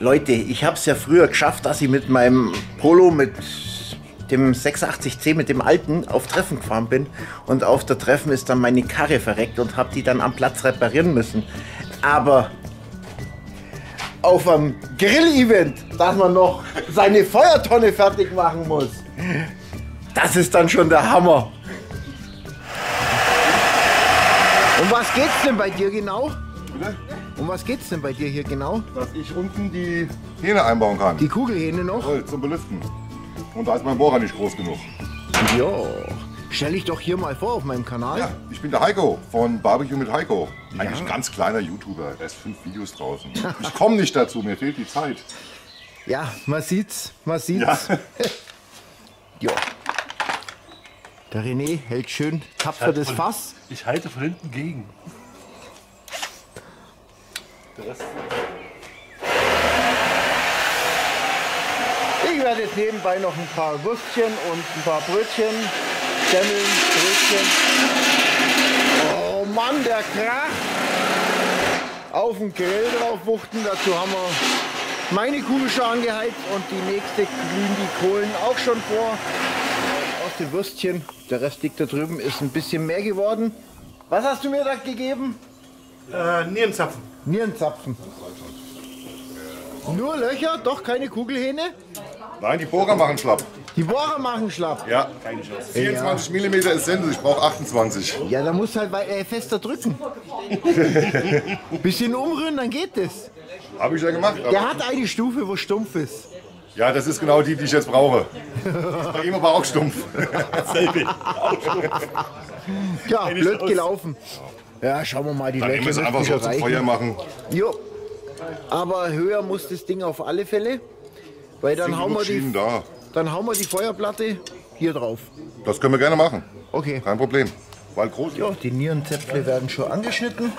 Leute, ich habe es ja früher geschafft, dass ich mit meinem Polo, mit dem 86C, mit dem alten, auf Treffen gefahren bin. Und auf der Treffen ist dann meine Karre verreckt und habe die dann am Platz reparieren müssen. Aber auf einem Grill-Event, dass man noch seine Feuertonne fertig machen muss, das ist dann schon der Hammer. Um was geht's denn bei dir genau? Bitte? Um was geht's denn bei dir hier genau? Dass ich unten die Hähne einbauen kann. Die Kugelhähne noch? Voll, zum Belüften. Und da ist mein Bohrer nicht groß genug. Ja, stell dich doch hier mal vor auf meinem Kanal. Ja, ich bin der Heiko von Barbecue mit Heiko. Eigentlich ein ganz kleiner YouTuber. Da ist 5 Videos draußen. Ich komme nicht dazu, mir fehlt die Zeit. Ja, man sieht's, man sieht's. Ja. Ja. Der René hält schön tapfer das Fass. Ich halte von hinten gegen. Der Rest. Ich werde jetzt nebenbei noch ein paar Würstchen und ein paar Brötchen, Semmeln, Brötchen. Oh Mann, der Krach! Auf den Grill drauf wuchten, dazu haben wir meine Kugel schon angeheizt und die nächste glühen die Kohlen auch schon vor. Aus den Würstchen, der Rest liegt da drüben, ist ein bisschen mehr geworden. Was hast du mir da gegeben? Nierenzapfen. Nierenzapfen. Nur Löcher, doch keine Kugelhähne? Nein, die Bohrer machen schlapp. Die Bohrer machen schlapp. Ja, 24 mm ist Sensor, ich brauche 28. Ja, da musst du halt fester drücken. Bisschen umrühren, dann geht das. Habe ich ja gemacht. Der hat eine Stufe, wo stumpf ist. Ja, das ist genau die, die ich jetzt brauche. Ist bei ihm aber auch stumpf. Ja, blöd gelaufen. Ja, schauen wir mal, die Dann Löcher müssen wir einfach so zum Feuer machen. Jo. Aber höher muss das Ding auf alle Fälle. Weil dann hauen wir die Feuerplatte hier drauf. Das können wir gerne machen. Okay. Kein Problem. Weil groß. Ja, die Nierenzäpfle werden schon angeschnitten.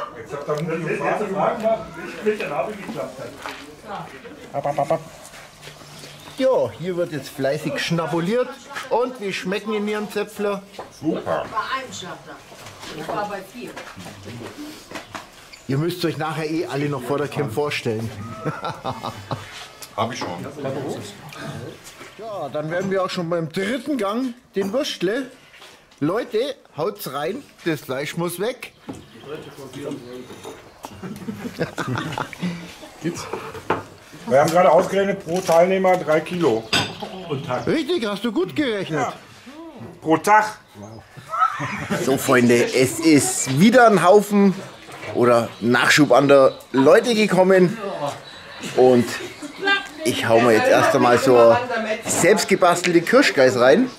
Ja, hier wird jetzt fleißig schnabuliert. Und wie schmecken die Nierenzäpfler? Super. Ich war ein Schafter. Ich war bei 4. Ihr müsst euch nachher eh alle noch vor der Cam vorstellen. Habe ich schon. Ja, dann werden wir auch schon beim dritten Gang, den Würstle. Leute, haut's rein, das Fleisch muss weg. Wir haben gerade ausgerechnet pro Teilnehmer 3 Kilo. Richtig, hast du gut gerechnet. Pro Tag. So Freunde, es ist wieder ein Haufen oder Nachschub an der Leute gekommen. Und ich hau mir jetzt erst einmal so selbstgebastelte Kirschgeiß rein.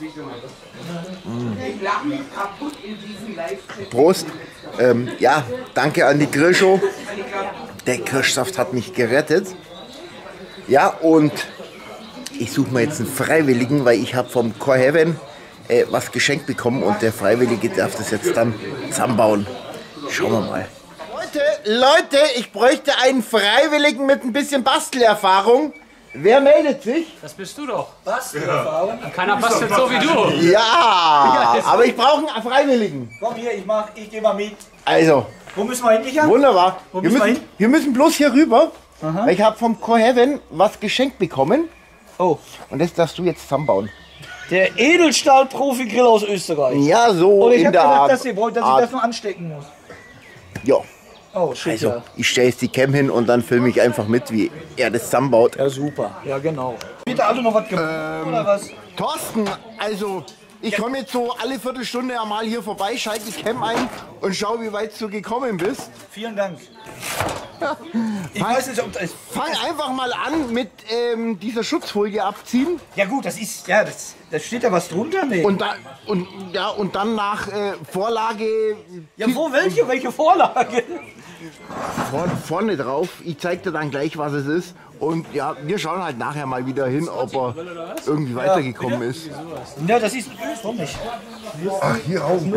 Prost. Ja, danke an die Grillshow. Der Kirschsaft hat mich gerettet. Ja, und ich suche mir jetzt einen Freiwilligen, weil ich habe vom Core Heaven was geschenkt bekommen und der Freiwillige darf das jetzt dann zusammenbauen. Schauen wir mal. Leute, ich bräuchte einen Freiwilligen mit ein bisschen Bastelerfahrung. Wer meldet sich? Das bist du doch. Was? Ja. Keiner bastelt so wie du. Ja, aber ich brauche einen Freiwilligen. Komm hier, ich gehe mal mit. Also, Wo müssen wir hin, Micha? wunderbar. Wo müssen wir hin? Wir müssen bloß hier rüber. Weil ich habe vom Core Heaven was geschenkt bekommen. Oh, Und das darfst du jetzt zusammenbauen. der Edelstahl-Profi-Grill aus Österreich. Ja, so Und ich in habe der gedacht, Art. dass ihr wollt, dass ich das noch anstecken muss. Ja, Oh, shit, also ja. ich stelle jetzt die Cam hin und dann filme ich einfach mit, wie er das zusammenbaut. Ja, super. Ja, genau. Peter, also noch was gemacht, oder was? Thorsten, also ich komme jetzt so alle Viertelstunde einmal hier vorbei, schalte die Cam ein und schau, wie weit du gekommen bist. Vielen Dank. Ich weiß nicht, ob das... Fang einfach mal an mit dieser Schutzfolie abziehen Ja gut, das ist... Ja, das steht da was drunter? Nee. und dann nach Vorlage ja, wo? Welche Vorlage? vorne drauf. Ich zeig dir dann gleich, was es ist. Und ja, wir schauen halt nachher mal wieder hin, ob er irgendwie weitergekommen ist. Ja, das ist... Warum nicht? Ach, hier oben.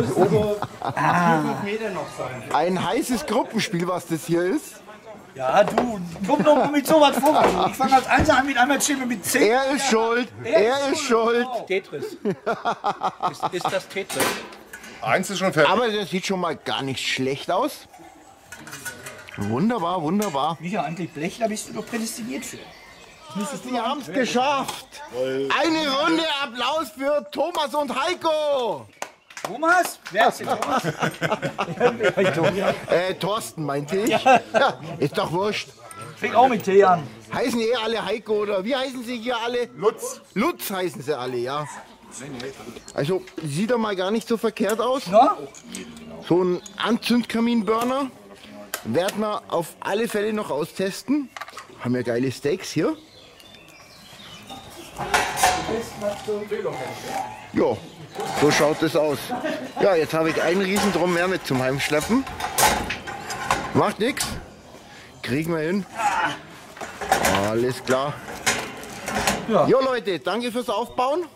Ein heißes Gruppenspiel, was das hier ist. Ja, du, komm doch mit sowas vor. Ich fange als Einser an mit einmal Schippe mit 10. Er ist schuld. Er ist schuld. Tetris. Ist das Tetris? Eins ist schon fertig. Aber das sieht schon mal gar nicht schlecht aus. Wunderbar, wunderbar. Micha, eigentlich Blech, da bist du doch prädestiniert für. Sie haben es geschafft. Eine Runde Applaus für Thomas und Heiko. Thomas? Wer ist denn Thomas? Thorsten meinte ich. Ja, ist doch wurscht. Fängt auch mit T an. Heißen eh alle Heiko oder wie heißen sie hier alle? Lutz. Lutz heißen sie alle, ja. Also sieht doch mal gar nicht so verkehrt aus. Na? So ein Anzündkaminburner werden wir auf alle Fälle noch austesten. Haben wir geile Steaks hier. Ja, so schaut es aus. Ja, jetzt habe ich einen Riesendrum mehr mit zum Heimschleppen. Macht nichts. Kriegen wir hin. Alles klar. Ja. Jo Leute, danke fürs Aufbauen.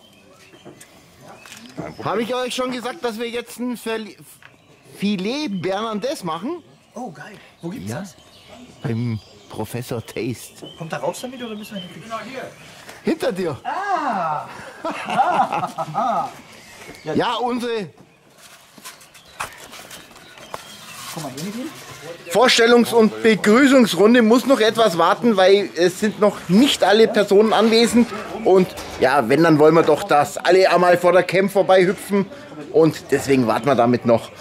Habe ich euch schon gesagt, dass wir jetzt ein Filet Bernardès machen? Oh, geil. Wo gibt's das? Beim Professor Taste. Kommt da raus damit oder müssen wir hin? Genau hier. Hinter dir. Ja, unsere Komm mal hier nicht hin. Vorstellungs- und Begrüßungsrunde muss noch etwas warten, weil es sind noch nicht alle Personen anwesend. Und ja, wenn, dann wollen wir doch, dass alle einmal vor der Cam vorbei hüpfen. Und deswegen warten wir damit noch.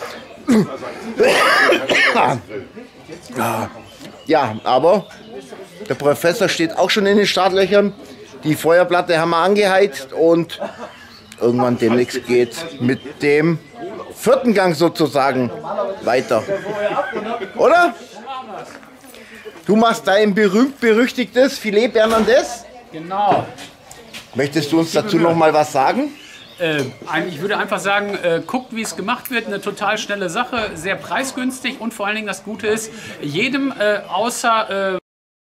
Ja, aber der Professor steht auch schon in den Startlöchern. Die Feuerplatte haben wir angeheizt und irgendwann demnächst geht mit dem 4. Gang sozusagen weiter. Oder? Du machst dein berühmt-berüchtigtes Filet Bernardès. Genau. Möchtest du uns dazu noch mal was sagen? Ich würde einfach sagen, guckt, wie es gemacht wird. Eine total schnelle Sache, sehr preisgünstig und vor allen Dingen das Gute ist, jedem außer...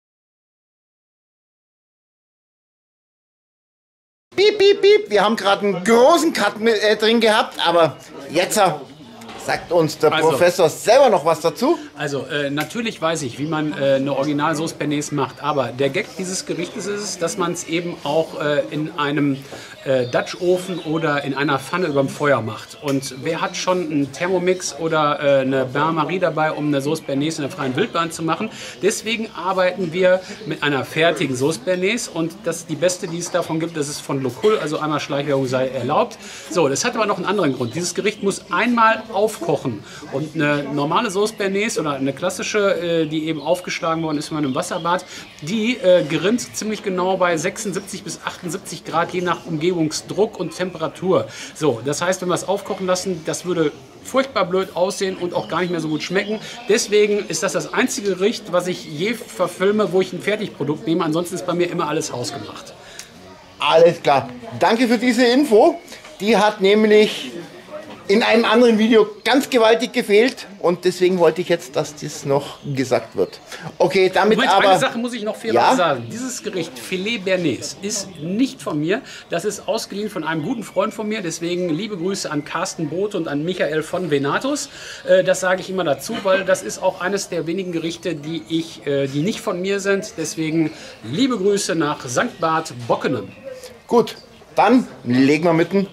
Piep, piep, piep. Wir haben gerade einen großen Cut mit, drin gehabt, aber jetzt sagt uns der Professor selber noch was dazu. Also natürlich weiß ich, wie man eine Original-Sauce Bernays macht, aber der Gag dieses Gerichtes ist es, dass man es eben auch in einem Dutch-Ofen oder in einer Pfanne überm Feuer macht. Und wer hat schon einen Thermomix oder eine Bain-Marie dabei, um eine Sauce Bernays in der freien Wildbahn zu machen? Deswegen arbeiten wir mit einer fertigen Sauce Bernays und die beste, die es davon gibt, das ist von Locul, also einmal Schleichwerbung sei erlaubt. So, das hat aber noch einen anderen Grund. Dieses Gericht muss einmal aufkochen und eine normale Sauce Bernays oder eine klassische, die eben aufgeschlagen worden ist in einem Wasserbad, die gerinnt ziemlich genau bei 76 bis 78 Grad, je nach Umgebungsdruck und Temperatur. So, das heißt, wenn wir es aufkochen lassen, das würde furchtbar blöd aussehen und auch gar nicht mehr so gut schmecken. Deswegen ist das einzige Gericht, was ich je verfilme, wo ich ein Fertigprodukt nehme. Ansonsten ist bei mir immer alles hausgemacht. Alles klar. Danke für diese Info. Die hat nämlich in einem anderen Video ganz gewaltig gefehlt und deswegen wollte ich jetzt, dass das noch gesagt wird. Okay, damit Moment, aber... eine Sache muss ich noch fairerweise sagen. Dieses Gericht, Filet Bernays, ist nicht von mir. Das ist ausgeliehen von einem guten Freund von mir. Deswegen liebe Grüße an Carsten Bote und an Michael von Venatus. Das sage ich immer dazu, weil das ist auch eines der wenigen Gerichte, die nicht von mir sind. Deswegen liebe Grüße nach St. Bad Bockenem. Gut, dann legen wir mitten.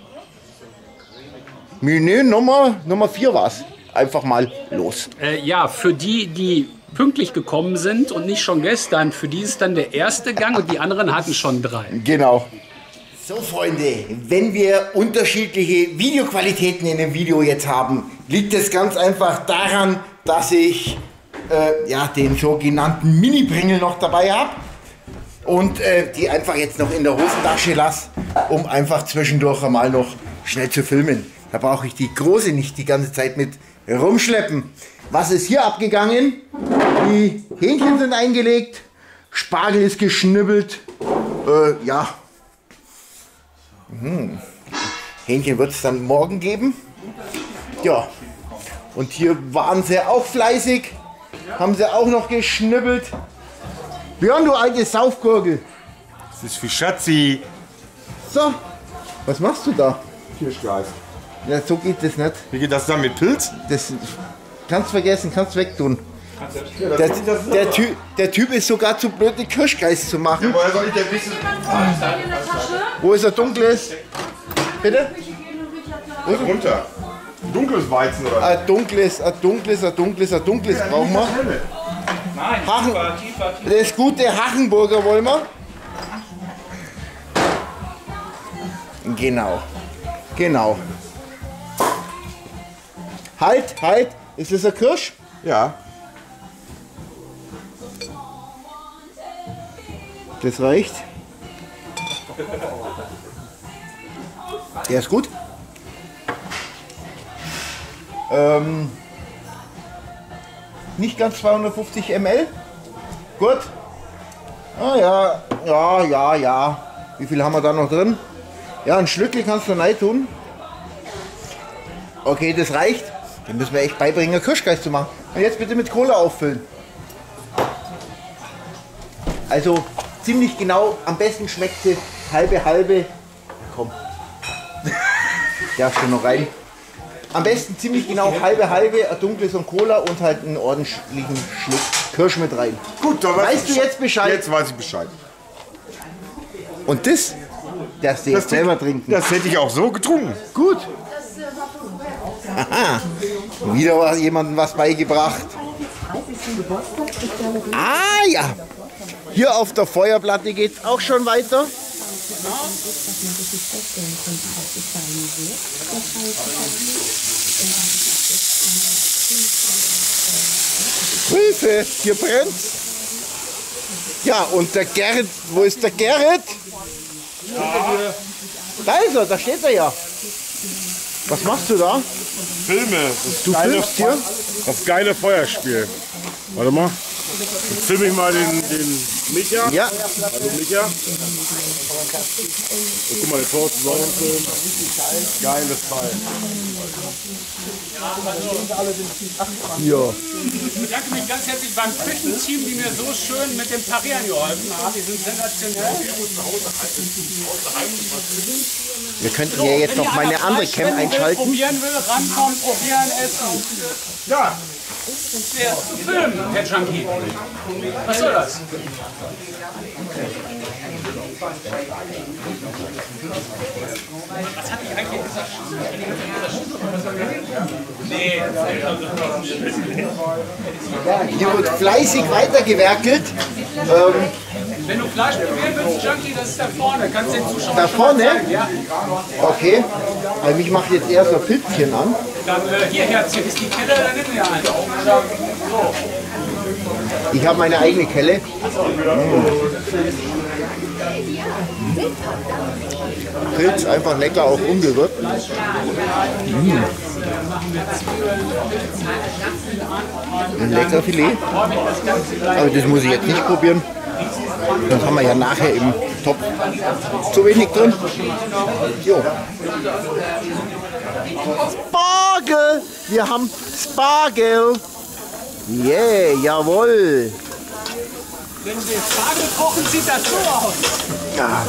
Menü Nummer 4 war es. Einfach mal los. Ja, für die pünktlich gekommen sind und nicht schon gestern, für die ist dann der erste Gang und die anderen hatten schon 3. Genau. So Freunde, wenn wir unterschiedliche Videoqualitäten in dem Video jetzt haben, liegt es ganz einfach daran, dass ich den sogenannten Mini-Pringel noch dabei habe und die einfach jetzt noch in der Hosentasche lasse, um einfach zwischendurch einmal noch schnell zu filmen. Da brauche ich die große nicht die ganze Zeit mit rumschleppen. Was ist hier abgegangen? Die Hähnchen sind eingelegt, Spargel ist geschnibbelt. Hähnchen wird es dann morgen geben. Ja, und hier waren sie auch fleißig, haben sie auch noch geschnibbelt. Björn, du alte Saufgurgel. Das ist für Schatzi. So, was machst du da? Kirschgeist. Ja, so geht das nicht. Wie geht das dann mit Pilz? Das kannst vergessen, kannst wegtun. Der Typ ist sogar zu blöd, den Kirschgeist zu machen. Woher soll ich denn wissen? Wo ist er dunkles? Bitte? Runter. Dunkles Weizen oder? Ein dunkles brauchen wir. Nein, Hachen. tiefer. Das gute Hachenburger wollen wir. Genau. Genau. Halt. Ist das ein Kirsch? Ja. Das reicht. Der ist gut. Nicht ganz 250 ml. Gut. Ah ja. Wie viel haben wir da noch drin? Ja, ein Schlückchen kannst du rein tun. Okay, das reicht. Den müssen wir echt beibringen, Kirschgeist zu machen. Und jetzt bitte mit Cola auffüllen. Also ziemlich genau, am besten schmeckt sie halbe. Komm. Darfst du noch rein. Am besten ziemlich genau halbe, ein dunkles und Cola und halt einen ordentlichen Schluck Kirsch mit rein. Gut, dann Weißt du jetzt Bescheid? Jetzt weiß ich Bescheid. Und das darfst du jetzt selber trinken. Das hätte ich auch so getrunken. Gut. Aha. Wieder war jemandem was beigebracht. Ah ja. Hier auf der Feuerplatte geht es auch schon weiter. Hilfe, hier brennt's. Ja, und der Gerrit, wo ist der Gerrit? Da ist er, da steht er ja. Was machst du da? Filme. Du filmst hier? Das geile Feuerspiel. Warte mal. Jetzt filme ich mal den Micha. Ja. Also Micha. Und guck mal, der Thorsten soll uns filmen. Geiles Teil. Ja. Ich bedanke mich ganz herzlich beim Küchenteam, die mir so schön mit dem Parieren geholfen haben. Die sind sensationell. Wir könnten hier jetzt noch meine andere Cam einschalten. Probieren will, rankommen, probieren, essen. Ja. Der ist zu filmen, der Junkie. Was soll das? Was hatte ich eigentlich in dieser Hier wird fleißig weitergewerkelt. Wenn du Fleisch probieren willst, Junkie, das ist da vorne. Kannst den Zuschauern Da schon mal vorne? zeigen, ja? Okay. Also mich macht jetzt eher so ein Pilzchen an. Dann hier, Herzchen, ist die Kelle, dann nimm dir eine. So. Ich habe meine eigene Kelle. Pilz einfach lecker, auch ungerührt. Ein lecker Filet. Aber das muss ich jetzt nicht probieren. Sonst haben wir ja nachher im Topf zu wenig drin. Jo. Spargel! Wir haben Spargel! Yeah, jawohl! Wenn wir Spargel kochen, sieht das so aus. Ja.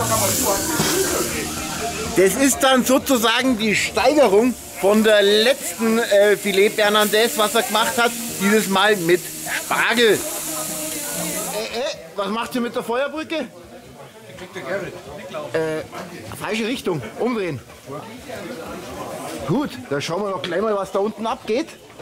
Das ist dann sozusagen die Steigerung von der letzten Filet Bernandes, was er gemacht hat. Dieses Mal mit Spargel. Was macht ihr mit der Feuerbrücke? Falsche Richtung. Umdrehen. Gut, dann schauen wir doch gleich mal, was da unten abgeht.